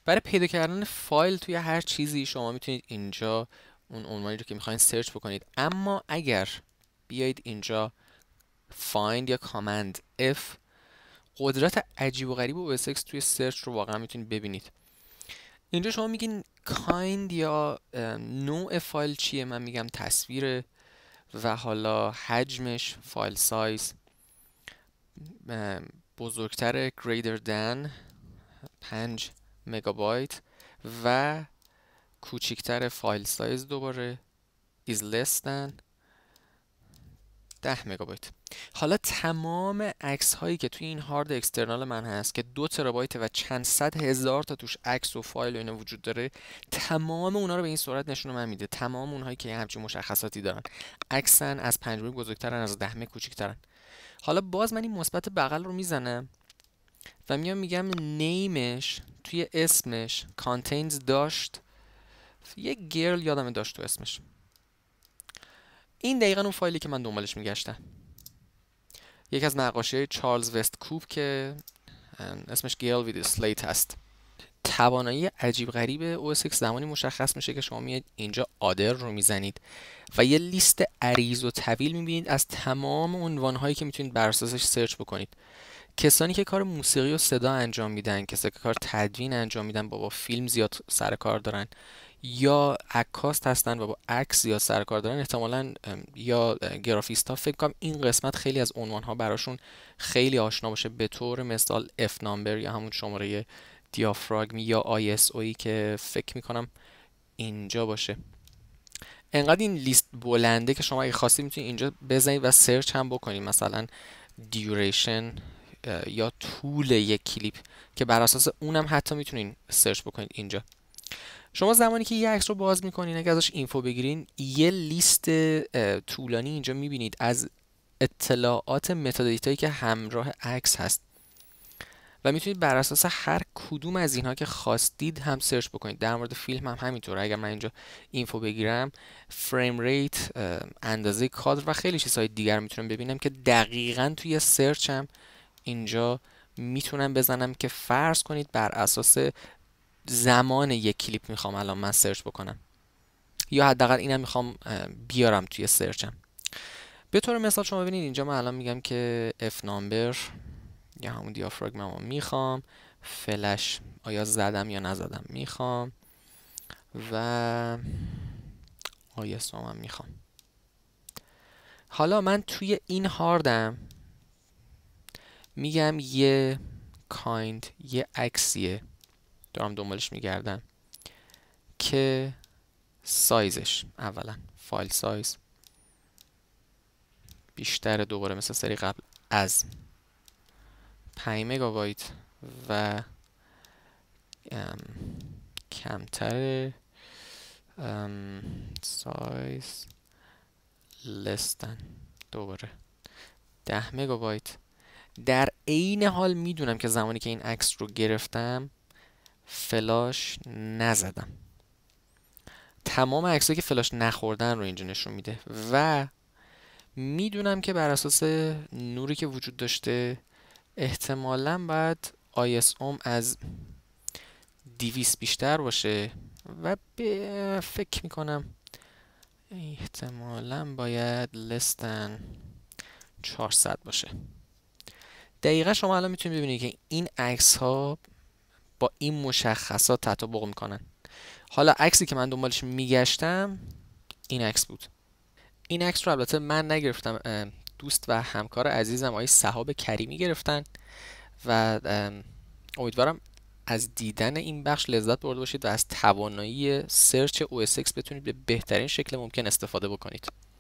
برای پیدا کردن فایل توی هر چیزی شما میتونید اینجا اون عنوانی رو که میخواین سرچ بکنید. اما اگر بیایید اینجا find یا command F، قدرت عجیب و غریب OS X توی سرچ رو واقعا میتونید ببینید. اینجا شما میگین kind یا نوع فایل چیه، من میگم تصویره، و حالا حجمش فایل سایز بزرگتر greater than 5 مگابایت و کوچیکتر فایل سایز دوباره is less than 10 مگابایت. حالا تمام عکس هایی که توی این هارد اکسترنال من هست که 2 ترابایت و چند صد هزار تا توش عکس و فایل و اینا وجود داره، تمام اونا رو به این صورت نشون من میده. تمام اونهایی که همچین مشخصاتی دارن، عکسن، از 5 مگ بزرگترن، از 10 مگ کوچیکترن. حالا باز من این مثبت بغل رو میزنم و میگم نیمش توی اسمش contains داشت، یه گرل یادم داشت تو اسمش. این دقیقا اون فایلی که من دنبالش میگشتم. یکی از نقاشی چارلز وست کوپ که اسمش گیل وید سلیت هست. توانایی عجیب غریب OS X زمانی مشخص میشه که شما میاد اینجا آدر رو میزنید و یه لیست عریض و طویل میبینید از تمام عنوانهایی که میتونید بر اساسش سرچ بکنید. کسانی که کار موسیقی و صدا انجام میدن، کسانی که کار تدوین انجام میدن، با فیلم زیاد سر کار دارن، یا عکاس هستن و با عکس زیاد سر کار دارن، احتمالاً یا گرافیست ها، فکر کنم این قسمت خیلی از عنوان ها براشون خیلی آشنا باشه. به طور مثال F نامبر یا همون شماره دیافراگم یا ISO که فکر میکنم اینجا باشه. انقدر این لیست بلنده که شما اگه خواستید میتونید اینجا بزنید و سرچ هم بکنید، مثلا دیوریشن یا طول یک کلیپ، که بر اساس اونم حتی میتونین سرچ بکنید اینجا. شما زمانی که یه عکس رو باز میکنین، اگه ازش اینفو بگیرین، یه لیست طولانی اینجا میبینید از اطلاعات متادیتایی که همراه عکس هست و میتونید بر اساس هر کدوم از اینها که خواستید هم سرچ بکنید. در مورد فیلم هم همینطوره. اگر من اینجا اینفو بگیرم، فریم ریت، اندازه کادر و خیلی چیزهای دیگر میتونم ببینم که دقیقاً توی سرچم اینجا میتونم بزنم که فرض کنید بر اساس زمان یک کلیپ میخوام الان من سرچ بکنم، یا حداقل اینم میخوام بیارم توی سرچم. به طور مثال شما ببینید اینجا من الان میگم که F نامبر یا همون دیافراگممو میخوام، فلش آیا زدم یا نزدم میخوام، و ISO هم میخوام. حالا من توی این هاردم میگم یه کایند، یه عکسیه دارم دنبالش میگردم که سایزش اولا فایل سایز بیشتر، دوباره مثل سری قبل، از 5 مگابایت و کمتر، سایز لستن دوباره 10 مگابایت. در عین حال میدونم که زمانی که این عکس رو گرفتم فلاش نزدم. تمام عکسایی که فلاش نخوردن رو اینجا نشون میده و میدونم که بر اساس نوری که وجود داشته احتمالاً باید ISOم از 200 بیشتر باشه و فکر میکنم احتمالاً باید لستن 400 باشه. دقیقا شما الان میتونید ببینید که این عکس ها با این مشخصات تطابق میکنن. حالا عکسی که من دنبالش میگشتم این عکس بود. این عکس رو البته من نگرفتم، دوست و همکار عزیزم آقای سحاب کریمی گرفتن و امیدوارم از دیدن این بخش لذت برده باشید و از توانایی سرچ OS X بتونید به بهترین شکل ممکن استفاده بکنید.